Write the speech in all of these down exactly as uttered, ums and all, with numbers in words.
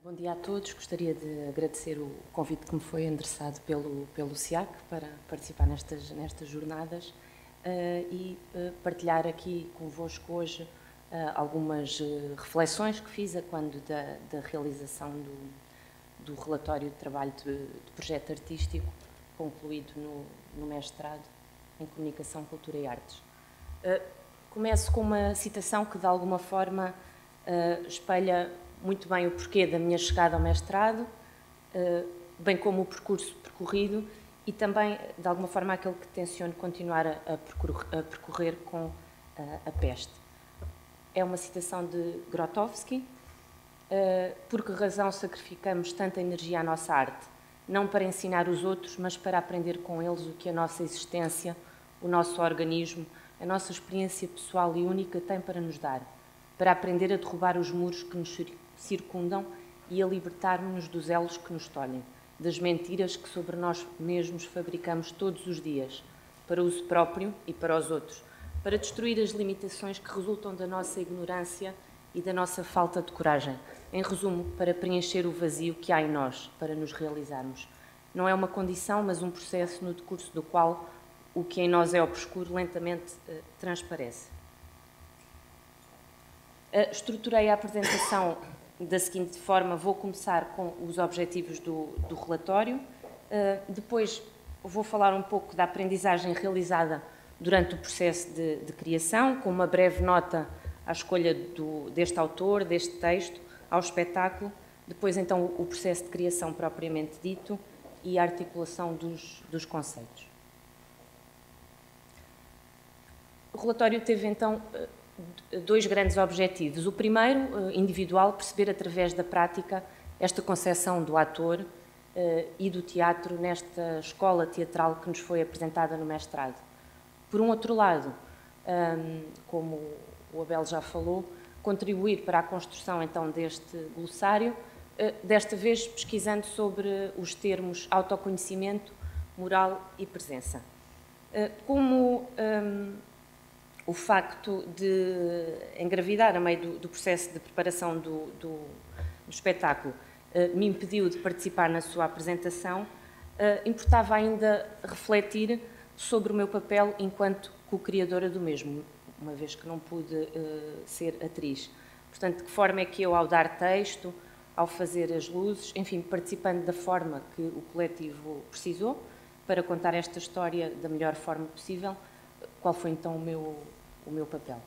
Bom dia a todos. Gostaria de agradecer o convite que me foi endereçado pelo, pelo S I A C para participar nestas, nestas jornadas uh, e uh, partilhar aqui convosco hoje uh, algumas uh, reflexões que fiz a quando da, da realização do, do relatório de trabalho de, de projeto artístico concluído no, no mestrado em Comunicação, Cultura e Artes. Uh, começo com uma citação que, de alguma forma, uh, espelha muito bem o porquê da minha chegada ao mestrado, bem como o percurso percorrido e também, de alguma forma, aquele que tenciono continuar a percorrer, a percorrer com a peste. É uma citação de Grotowski. Por que razão sacrificamos tanta energia à nossa arte? Não para ensinar os outros, mas para aprender com eles o que a nossa existência, o nosso organismo, a nossa experiência pessoal e única tem para nos dar, para aprender a derrubar os muros que nos circundam e a libertar-nos dos elos que nos tolhem, das mentiras que sobre nós mesmos fabricamos todos os dias, para uso próprio e para os outros, para destruir as limitações que resultam da nossa ignorância e da nossa falta de coragem. Em resumo, para preencher o vazio que há em nós, para nos realizarmos. Não é uma condição, mas um processo no decurso do qual o que em nós é obscuro lentamente uh, transparece. Uh, estruturei a apresentação da seguinte forma: vou começar com os objetivos do, do relatório, uh, depois vou falar um pouco da aprendizagem realizada durante o processo de, de criação, com uma breve nota à escolha do, deste autor, deste texto, ao espetáculo, depois então o processo de criação propriamente dito e a articulação dos, dos conceitos. O relatório teve então dois grandes objetivos. O primeiro, individual, perceber através da prática esta concepção do ator uh, e do teatro nesta escola teatral que nos foi apresentada no mestrado. Por um outro lado, um, como o Abel já falou, contribuir para a construção então deste glossário, uh, desta vez pesquisando sobre os termos autoconhecimento, moral e presença. Uh, como um, o facto de engravidar a meio do, do processo de preparação do, do, do espetáculo uh, me impediu de participar na sua apresentação, uh, importava ainda refletir sobre o meu papel enquanto co-criadora do mesmo, uma vez que não pude uh, ser atriz. Portanto, de que forma é que eu, ao dar texto, ao fazer as luzes, enfim, participando da forma que o coletivo precisou para contar esta história da melhor forma possível, qual foi então o meu, o meu papel?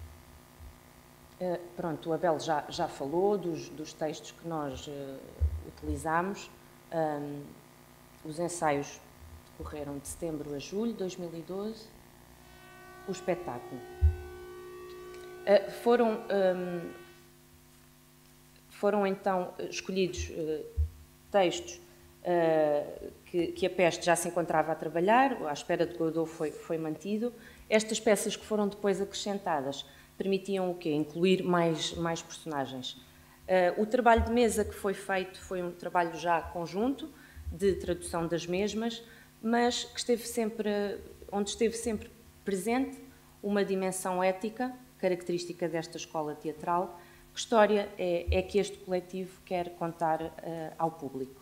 Uh, pronto, o Abel já, já falou dos, dos textos que nós uh, utilizámos. Um, os ensaios decorreram de setembro a julho de dois mil e doze. O espetáculo. Uh, foram, um, foram então escolhidos uh, textos Uh, que, que a peste já se encontrava a trabalhar, à espera de Godot foi, foi mantido. Estas peças que foram depois acrescentadas permitiam o quê? Incluir mais, mais personagens. Uh, o trabalho de mesa que foi feito foi um trabalho já conjunto, de tradução das mesmas, mas que esteve sempre, onde esteve sempre presente uma dimensão ética, característica desta escola teatral. Que história é, é que este coletivo quer contar uh, ao público?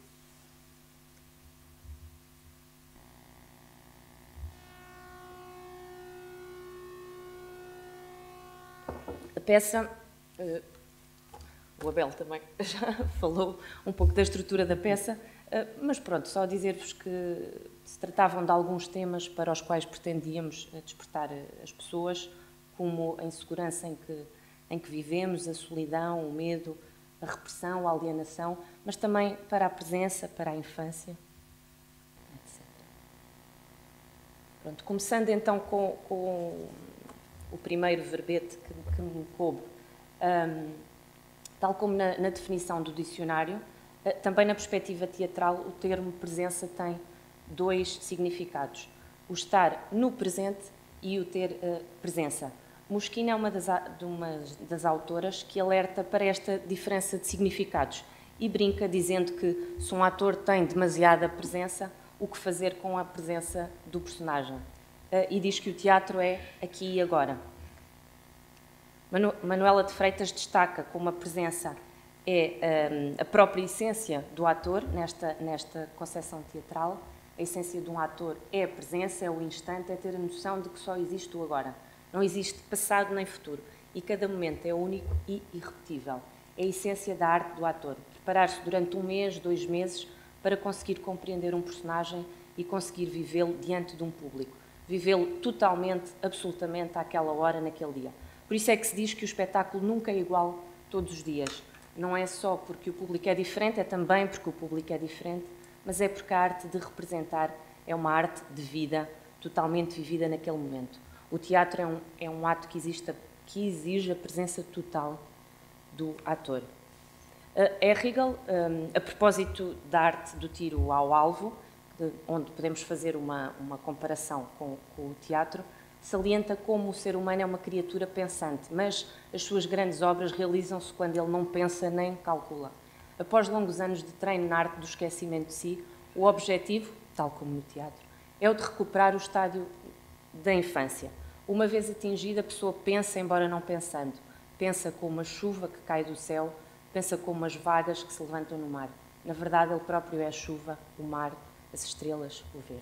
A peça, uh, o Abel também já falou um pouco da estrutura da peça, uh, mas pronto, só dizer-vos que se tratavam de alguns temas para os quais pretendíamos despertar as pessoas, como a insegurança em que, em que vivemos, a solidão, o medo, a repressão, a alienação, mas também para a presença, para a infância, etcétera. Pronto, começando então com, com o primeiro verbete que, que me coube. Um, tal como na, na definição do dicionário, uh, também na perspectiva teatral, o termo presença tem dois significados. O estar no presente e o ter uh, presença. Moschino é uma das, de uma das autoras que alerta para esta diferença de significados e brinca dizendo que se um ator tem demasiada presença, o que fazer com a presença do personagem? E diz que o teatro é aqui e agora. Manu Manuela de Freitas destaca como a presença é um, a própria essência do ator nesta, nesta concepção teatral. A essência de um ator é a presença, é o instante, é ter a noção de que só existe o agora. Não existe passado nem futuro. E cada momento é único e irrepetível. É a essência da arte do ator. Preparar-se durante um mês, dois meses, para conseguir compreender um personagem e conseguir vivê-lo diante de um público. Vivê-lo totalmente, absolutamente, àquela hora, naquele dia. Por isso é que se diz que o espetáculo nunca é igual todos os dias. Não é só porque o público é diferente, é também porque o público é diferente, mas é porque a arte de representar é uma arte de vida, totalmente vivida naquele momento. O teatro é um, é um ato que, existe, que exige a presença total do ator. É Riegel, a propósito da arte do tiro ao alvo, onde podemos fazer uma, uma comparação com, com o teatro, salienta como o ser humano é uma criatura pensante, mas as suas grandes obras realizam-se quando ele não pensa nem calcula. Após longos anos de treino na arte do esquecimento de si, o objetivo, tal como no teatro, é o de recuperar o estádio da infância. Uma vez atingida, a pessoa pensa, embora não pensando. Pensa como a chuva que cai do céu, pensa como as vagas que se levantam no mar. Na verdade, ele próprio é a chuva, o mar, as estrelas, o verde.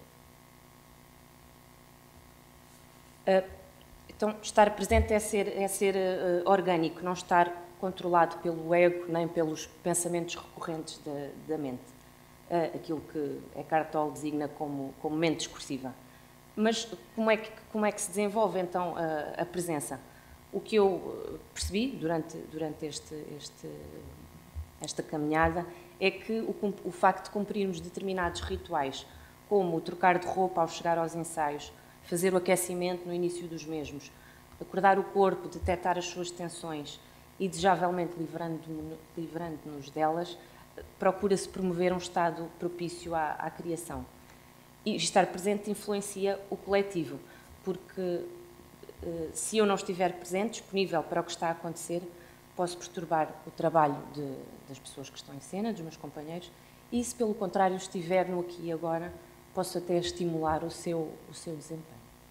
Uh, então, estar presente é ser, é ser uh, orgânico, não estar controlado pelo ego nem pelos pensamentos recorrentes da, da mente. Uh, aquilo que Eckhart Tolle designa como, como mente discursiva. Mas como é que, como é que se desenvolve, então, a, a presença? O que eu percebi durante, durante este, este, esta caminhada é que o, o facto de cumprirmos determinados rituais, como o trocar de roupa ao chegar aos ensaios, fazer o aquecimento no início dos mesmos, acordar o corpo, detectar as suas tensões e, desejavelmente, livrando-nos livrando-nos delas, procura-se promover um estado propício à, à criação. E estar presente influencia o coletivo, porque se eu não estiver presente, disponível para o que está a acontecer, posso perturbar o trabalho de, das pessoas que estão em cena, dos meus companheiros, e se, pelo contrário, estiver no aqui e agora, posso até estimular o seu, o seu desempenho.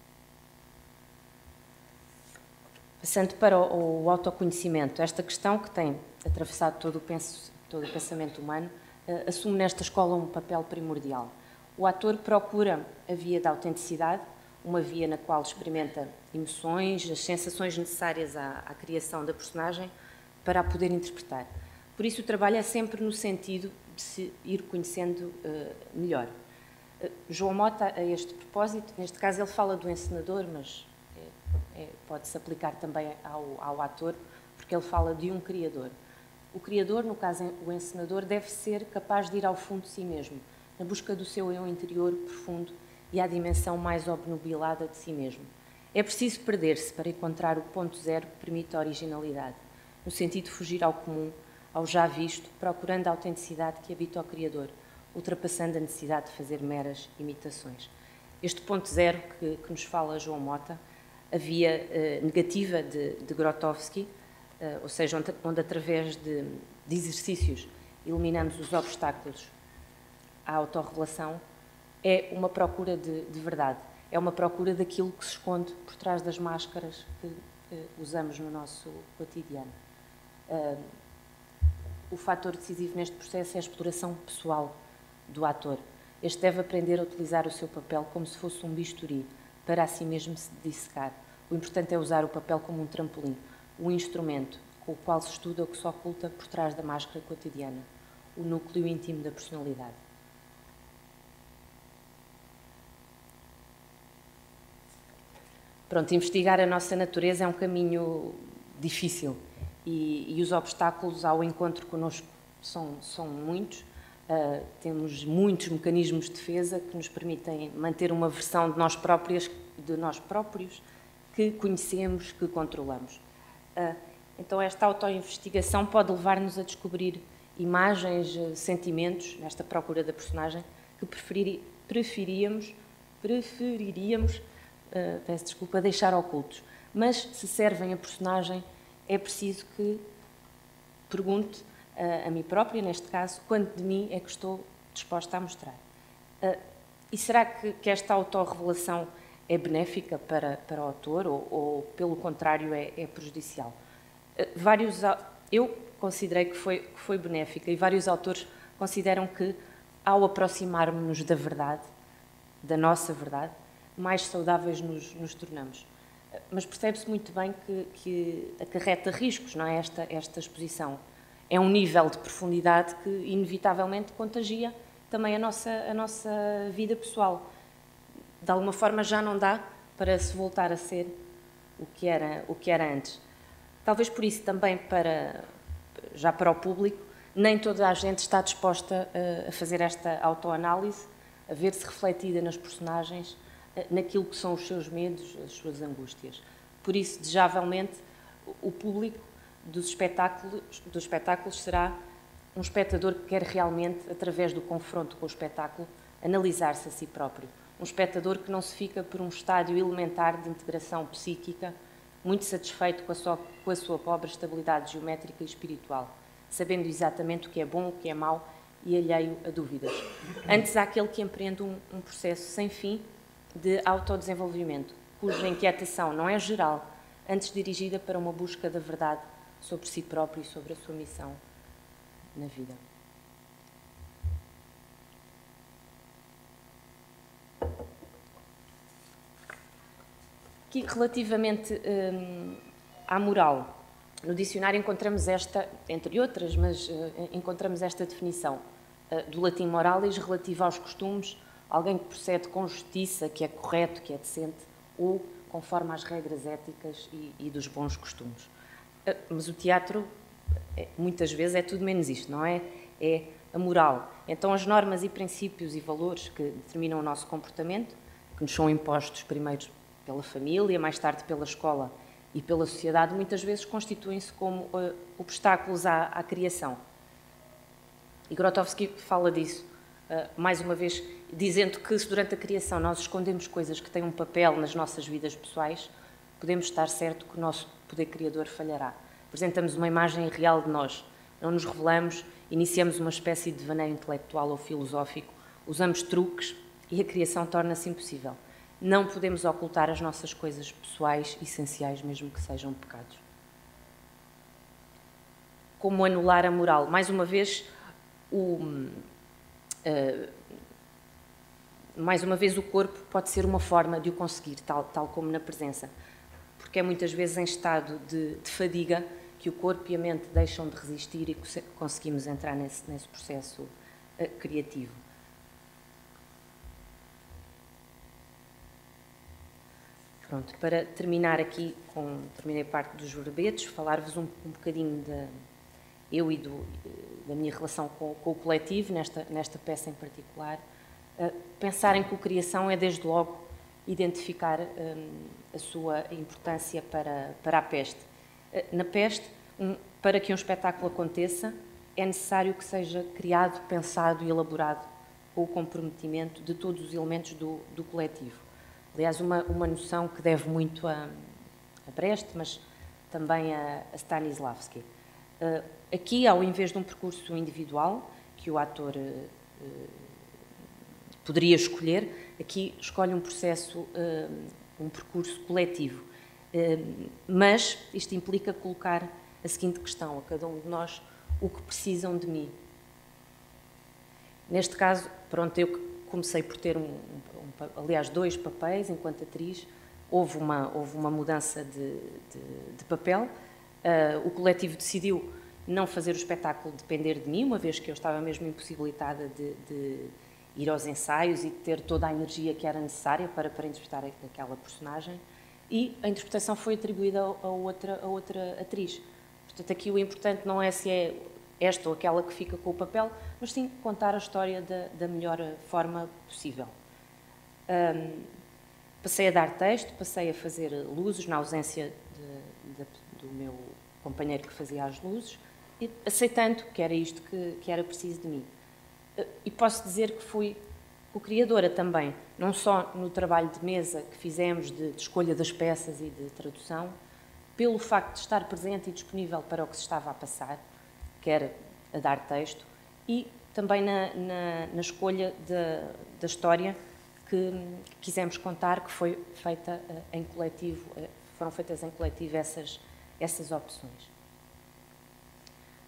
Passando para o, o autoconhecimento, esta questão que tem atravessado todo o, penso, todo o pensamento humano, uh, assume nesta escola um papel primordial. O ator procura a via da autenticidade, uma via na qual experimenta emoções, as sensações necessárias à, à criação da personagem para a poder interpretar. Por isso o trabalho é sempre no sentido de se ir conhecendo uh, melhor. Uh, João Mota, a este propósito, neste caso ele fala do encenador, mas é, é, pode-se aplicar também ao, ao ator, porque ele fala de um criador. O criador, no caso o encenador, deve ser capaz de ir ao fundo de si mesmo, na busca do seu eu interior profundo e à dimensão mais obnubilada de si mesmo. É preciso perder-se para encontrar o ponto zero que permite a originalidade, no sentido de fugir ao comum, ao já visto, procurando a autenticidade que habita o Criador, ultrapassando a necessidade de fazer meras imitações. Este ponto zero que, que nos fala João Mota, a via eh, negativa de, de Grotowski, eh, ou seja, onde, onde através de, de exercícios eliminamos os obstáculos à autorrevelação, é uma procura de, de verdade, é uma procura daquilo que se esconde por trás das máscaras que uh, usamos no nosso cotidiano. Uh, o fator decisivo neste processo é a exploração pessoal do ator. Este deve aprender a utilizar o seu papel como se fosse um bisturi, para a si mesmo se dissecar. O importante é usar o papel como um trampolim, um instrumento com o qual se estuda o que se oculta por trás da máscara cotidiana, o núcleo íntimo da personalidade. Pronto, investigar a nossa natureza é um caminho difícil e, e os obstáculos ao encontro connosco são, são muitos. Uh, temos muitos mecanismos de defesa que nos permitem manter uma versão de nós próprios, de nós próprios que conhecemos, que controlamos. Uh, então, esta autoinvestigação pode levar-nos a descobrir imagens, sentimentos, nesta procura da personagem, que preferir, preferíamos, preferiríamos Uh, peço desculpa, deixar ocultos. Mas, se servem a personagem, é preciso que pergunte uh, a mim própria, neste caso, quanto de mim é que estou disposta a mostrar. Uh, e será que, que esta autorrevelação é benéfica para, para o autor ou, ou pelo contrário, é, é prejudicial? Uh, vários, eu considerei que foi, que foi benéfica, e vários autores consideram que, ao aproximarmos-nos da verdade, da nossa verdade, mais saudáveis nos, nos tornamos. Mas percebe-se muito bem que, que acarreta riscos, não é? Esta, esta exposição. É um nível de profundidade que, inevitavelmente, contagia também a nossa, a nossa vida pessoal. De alguma forma, já não dá para se voltar a ser o que era, o que era antes. Talvez por isso também, para, já para o público, nem toda a gente está disposta a, a fazer esta autoanálise, a ver-se refletida nas personagens, naquilo que são os seus medos, as suas angústias. Por isso, desejavelmente, o público dos espetáculos, dos espetáculos será um espectador que quer realmente, através do confronto com o espetáculo, analisar-se a si próprio. Um espectador que não se fica por um estádio elementar de integração psíquica, muito satisfeito com a sua, com a sua pobre estabilidade geométrica e espiritual, sabendo exatamente o que é bom, o que é mau e alheio a dúvidas. Antes, há aquele que empreende um, um processo sem fim de autodesenvolvimento, cuja inquietação não é geral, antes dirigida para uma busca da verdade sobre si próprio e sobre a sua missão na vida. Aqui, relativamente hum, à moral, no dicionário encontramos esta, entre outras, mas uh, encontramos esta definição uh, do latim moralis, relativa aos costumes, alguém que procede com justiça, que é correto, que é decente, ou conforme às regras éticas e, e dos bons costumes. Uh, mas o teatro, é, muitas vezes, é tudo menos isto, não é? É a moral. Então, as normas e princípios e valores que determinam o nosso comportamento, que nos são impostos primeiro pela família, mais tarde pela escola e pela sociedade, muitas vezes constituem-se como uh, obstáculos à, à criação. E Grotowski fala disso, uh, mais uma vez, dizendo que se durante a criação nós escondemos coisas que têm um papel nas nossas vidas pessoais, podemos estar certo que o nosso poder criador falhará. Apresentamos uma imagem real de nós, não nos revelamos, iniciamos uma espécie de devaneio intelectual ou filosófico, usamos truques e a criação torna-se impossível. Não podemos ocultar as nossas coisas pessoais, essenciais, mesmo que sejam pecados. Como anular a moral? Mais uma vez, o, uh, mais uma vez, o corpo pode ser uma forma de o conseguir, tal, tal como na presença. Porque é muitas vezes em estado de, de fadiga que o corpo e a mente deixam de resistir e conseguimos entrar nesse, nesse processo uh, criativo. Pronto, para terminar aqui, com, terminei a parte dos verbetes, falar-vos um, um bocadinho de eu e do, da minha relação com, com o coletivo, nesta, nesta peça em particular. Uh, pensar em cocriação é, desde logo, identificar um, a sua importância para, para a peste. Uh, na peste, um, para que um espetáculo aconteça, é necessário que seja criado, pensado e elaborado com o comprometimento de todos os elementos do, do coletivo. Aliás, uma, uma noção que deve muito a, a Brecht, mas também a, a Stanislavski. Uh, aqui, ao invés de um percurso individual, que o ator uh, poderia escolher, aqui escolhe um processo, uh, um percurso coletivo. Uh, mas isto implica colocar a seguinte questão a cada um de nós: o que precisam de mim? Neste caso, pronto, eu comecei por ter, um, um, aliás, dois papéis enquanto atriz. Houve uma, houve uma mudança de, de, de papel. Uh, o coletivo decidiu não fazer o espetáculo depender de mim, uma vez que eu estava mesmo impossibilitada de, de ir aos ensaios e de ter toda a energia que era necessária para, para interpretar aquela personagem. E a interpretação foi atribuída a outra, a outra atriz. Portanto, aqui o importante não é se é esta ou aquela que fica com o papel, mas sim contar a história da, da melhor forma possível. Um, passei a dar texto, passei a fazer luzes, na ausência de, de, do meu companheiro que fazia as luzes, e aceitando que era isto que, que era preciso de mim. E posso dizer que fui co-criadora também, não só no trabalho de mesa que fizemos de, de escolha das peças e de tradução, pelo facto de estar presente e disponível para o que se estava a passar, quer a dar texto, e também na, na, na escolha da, da história que, que quisemos contar, que foi feita uh, em coletivo, uh, foram feitas em coletivo essas, essas opções.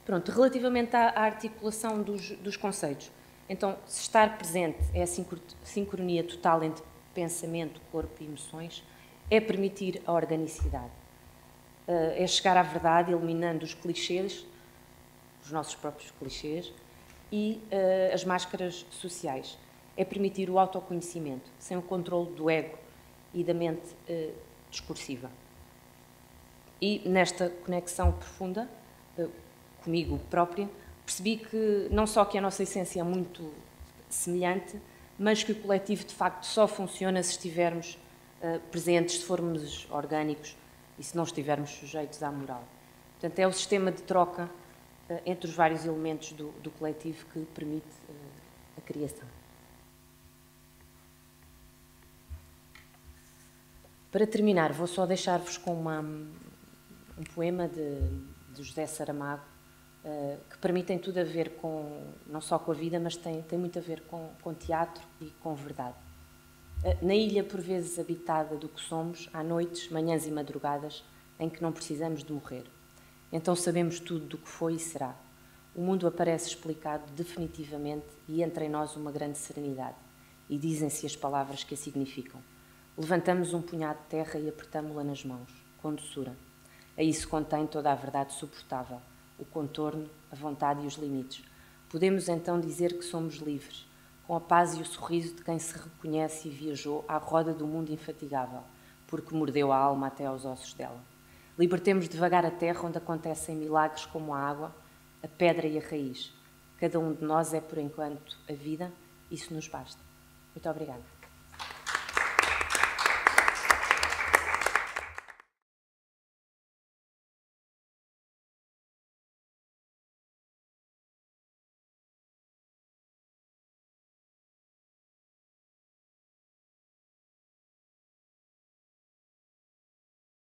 Pronto, relativamente à, à articulação dos, dos conceitos, então, se estar presente é a sincronia total entre pensamento, corpo e emoções, é permitir a organicidade, é chegar à verdade eliminando os clichês, os nossos próprios clichês, e uh, as máscaras sociais. É permitir o autoconhecimento, sem o controle do ego e da mente uh, discursiva. E nesta conexão profunda, uh, comigo própria, percebi que não só que a nossa essência é muito semelhante, mas que o coletivo de facto só funciona se estivermos uh, presentes, se formos orgânicos e se não estivermos sujeitos à moral. Portanto, é o sistema de troca entre os vários elementos do, do coletivo que permite uh, a criação. Para terminar, vou só deixar-vos com uma, um poema de, de José Saramago, uh, que para mim tem tudo a ver com, não só com a vida, mas tem, tem muito a ver com, com teatro e com verdade. Uh, na ilha, por vezes habitada do que somos, há noites, manhãs e madrugadas em que não precisamos de morrer. Então sabemos tudo do que foi e será. O mundo aparece explicado definitivamente e entra em nós uma grande serenidade. E dizem-se as palavras que a significam. Levantamos um punhado de terra e apertamo-la nas mãos, com doçura. Aí se contém toda a verdade suportável, o contorno, a vontade e os limites. Podemos então dizer que somos livres, com a paz e o sorriso de quem se reconhece e viajou à roda do mundo infatigável, porque mordeu a alma até aos ossos dela. Libertemos devagar a terra onde acontecem milagres como a água, a pedra e a raiz. Cada um de nós é, por enquanto, a vida, isso nos basta. Muito obrigada.